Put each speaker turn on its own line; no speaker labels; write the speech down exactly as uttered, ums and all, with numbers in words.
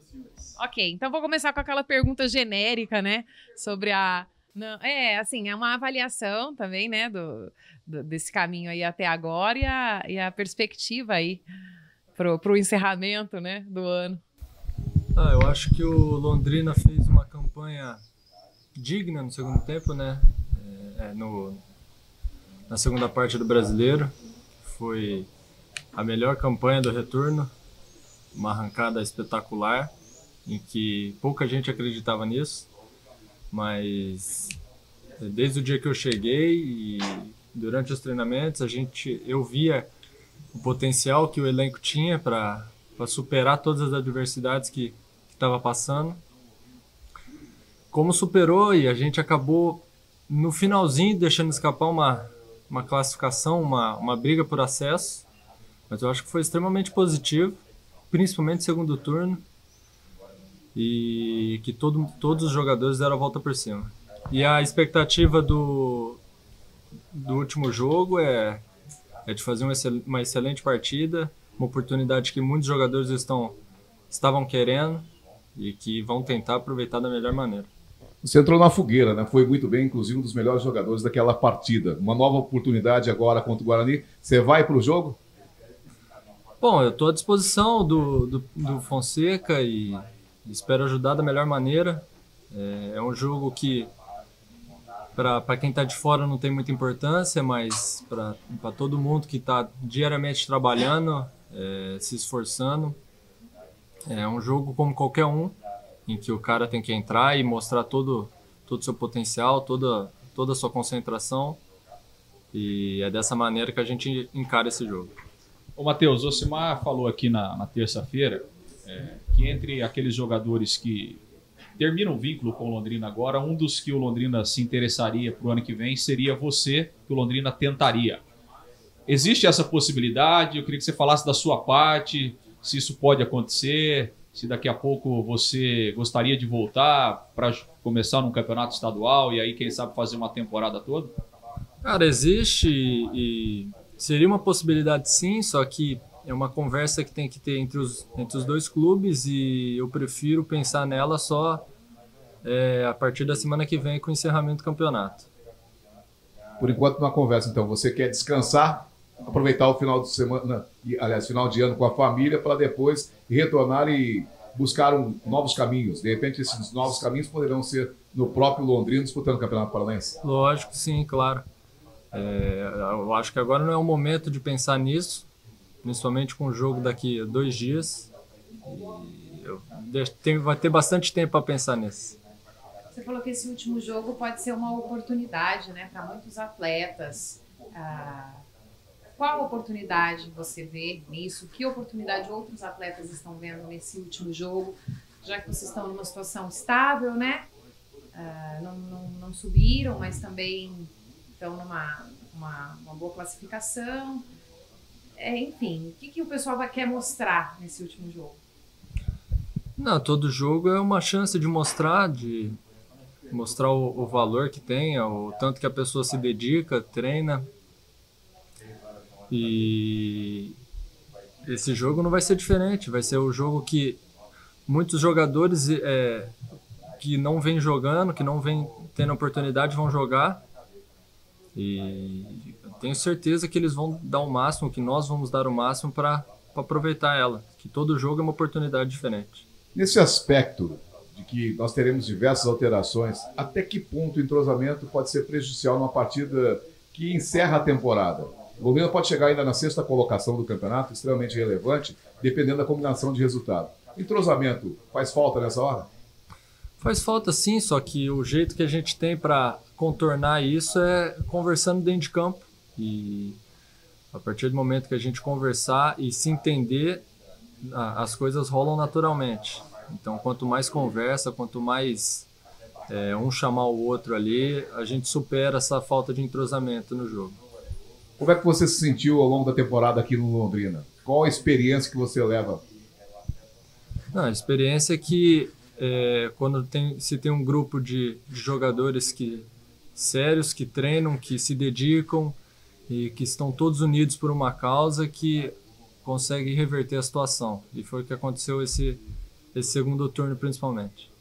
Ok, então vou começar com aquela pergunta genérica, né? Sobre a... Não, é, assim, é uma avaliação também, né? Do, do, desse caminho aí até agora e a, e a perspectiva aí pro, pro encerramento, né? Do ano.
Ah, eu acho que o Londrina fez uma campanha digna no segundo tempo, né? É, no, na segunda parte do Brasileiro. Foi a melhor campanha do retorno. Uma arrancada espetacular, em que pouca gente acreditava nisso. Mas desde o dia que eu cheguei e durante os treinamentos, a gente, eu via o potencial que o elenco tinha para superar todas as adversidades que estava passando. Como superou, e a gente acabou no finalzinho deixando escapar uma, uma classificação, uma, uma briga por acesso, mas eu acho que foi extremamente positivo, principalmente no segundo turno, e que todo, todos os jogadores deram a volta por cima. E a expectativa do, do último jogo é, é de fazer uma, excel, uma excelente partida, uma oportunidade que muitos jogadores estão, estavam querendo e que vão tentar aproveitar da melhor maneira.
Você entrou na fogueira, né? Foi muito bem, inclusive um dos melhores jogadores daquela partida. Uma nova oportunidade agora contra o Guarani. Você vai para o jogo?
Bom, eu estou à disposição do, do, do Fonseca e espero ajudar da melhor maneira. É, é um jogo que, para quem está de fora, não tem muita importância, mas para todo mundo que está diariamente trabalhando, é, se esforçando, é um jogo como qualquer um, em que o cara tem que entrar e mostrar todo todo o seu potencial, toda, toda a sua concentração, e é dessa maneira que a gente encara esse jogo.
Ô Matheus, o Osimar falou aqui na, na terça-feira é, que entre aqueles jogadores que terminam o vínculo com o Londrina agora, um dos que o Londrina se interessaria para o ano que vem seria você, que o Londrina tentaria. Existe essa possibilidade? Eu queria que você falasse da sua parte, se isso pode acontecer, se daqui a pouco você gostaria de voltar para começar num campeonato estadual e aí, quem sabe, fazer uma temporada toda?
Cara, existe e seria uma possibilidade sim, só que é uma conversa que tem que ter entre os, entre os dois clubes e eu prefiro pensar nela só é, a partir da semana que vem com o encerramento do campeonato.
Por enquanto, na conversa, então, você quer descansar, aproveitar o final de semana, aliás, final de ano com a família, para depois retornar e buscar um, novos caminhos. De repente, esses novos caminhos poderão ser no próprio Londrina disputando o Campeonato Paranaense?
Lógico, sim, claro. É, eu acho que agora não é o momento de pensar nisso, principalmente com o jogo daqui a dois dias. E eu, tem, vai ter bastante tempo para pensar nisso.
Você falou que esse último jogo pode ser uma oportunidade, né, para muitos atletas. Ah, qual oportunidade você vê nisso? Que oportunidade outros atletas estão vendo nesse último jogo? Já que vocês estão numa situação estável, né? Ah, não, não, não subiram, mas também estão numa uma, uma boa classificação. É, enfim, o que, que o pessoal vai, quer mostrar nesse último jogo?
Não, todo jogo é uma chance de mostrar, de mostrar o, o valor que tem, o tanto que a pessoa se dedica, treina. E esse jogo não vai ser diferente, vai ser o jogo que muitos jogadores é, que não vêm jogando, que não vêm tendo oportunidade vão jogar. E tenho certeza que eles vão dar o máximo, que nós vamos dar o máximo para aproveitar ela, que todo jogo é uma oportunidade diferente.
Nesse aspecto de que nós teremos diversas alterações, até que ponto o entrosamento pode ser prejudicial numa partida que encerra a temporada? O Londrina pode chegar ainda na sexta colocação do campeonato, extremamente relevante, dependendo da combinação de resultado. Entrosamento faz falta nessa hora?
Faz falta sim, só que o jeito que a gente tem para contornar isso é conversando dentro de campo. E a partir do momento que a gente conversar e se entender, as coisas rolam naturalmente. Então, quanto mais conversa, quanto mais é, um chamar o outro ali, a gente supera essa falta de entrosamento no jogo.
Como é que você se sentiu ao longo da temporada aqui no Londrina? Qual a experiência que você leva?
Não, a experiência é que é, quando tem, se tem um grupo de, de jogadores que, sérios, que treinam, que se dedicam e que estão todos unidos por uma causa, que consegue reverter a situação. E foi o que aconteceu esse, esse segundo turno principalmente.